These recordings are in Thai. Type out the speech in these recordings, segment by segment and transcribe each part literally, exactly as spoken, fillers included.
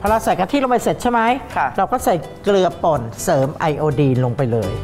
พอเราใส่กะทิลงไปเสร็จใช่ไหมเราก็ใส่เกลือป่นเสริมไอโอดีนลงไปเลย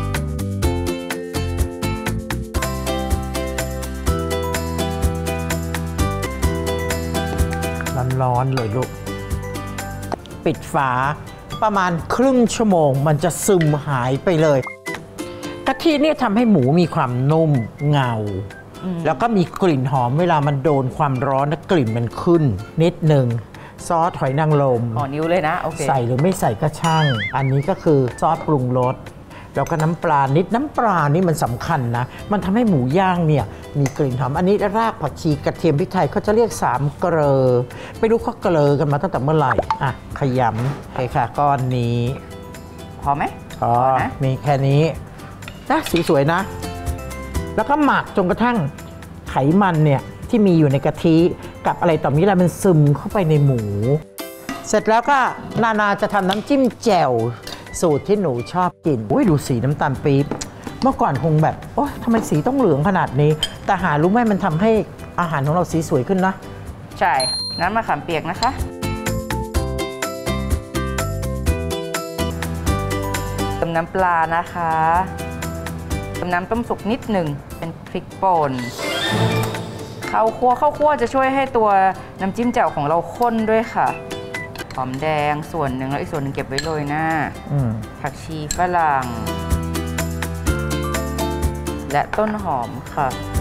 ร้อนๆเลยลูกปิดฝาประมาณครึ่งชั่วโมงมันจะซึมหายไปเลยกะทิเนี่ยทำให้หมูมีความนุ่มเงาแล้วก็มีกลิ่นหอมเวลามันโดนความร้อนนะกลิ่นมันขึ้นนิดหนึ่งซอสหอยนางรมอ๋อนิ้วเลยนะโอเคใส่หรือไม่ใส่ก็ช่างอันนี้ก็คือซอสปรุงรสแล้วก็น้ำปลานิดน้ำปลานี่มันสำคัญนะมันทำให้หมูย่างเนี่ยมีกลิ่นหอมอันนี้รากผักชีกระเทียมพริกไทยเขาจะเรียกสามเกลอไม่รู้เขาเกลอกันมาตั้งแต่เมื่อไหร่อ่ะขยำโอเคค่ะก้อนนี้พอไหมพอนะมีแค่นี้นะสีสวยนะแล้วก็หมักจนกระทั่งไขมันเนี่ยที่มีอยู่ในกะทิกับอะไรต่อมีอะไรมันซึมเข้าไปในหมูเสร็จแล้วก็นานาจะทำน้ำจิ้มแจ่วสูตรที่หนูชอบกินอุ้ยดูสีน้ำตาลปี๊บเมื่อก่อนคงแบบโอ๊ยทำไมสีต้องเหลืองขนาดนี้แต่หารู้ไหมมันทำให้อาหารของเราสีสวยขึ้นนะใช่น้ำมะขามเปียกนะคะเติมน้ำปลานะคะเติมน้ำต้มสุกนิดหนึ่งเป็นพริกป่นข้าวคั่วข้าวคั่วจะช่วยให้ตัวน้ำจิ้มแจ่วของเราข้นด้วยค่ะหอมแดงส่วนหนึ่งแล้วอีกส่วนหนึ่งเก็บไว้โรยหน้าผักชีฝรั่งและต้นหอมค่ะ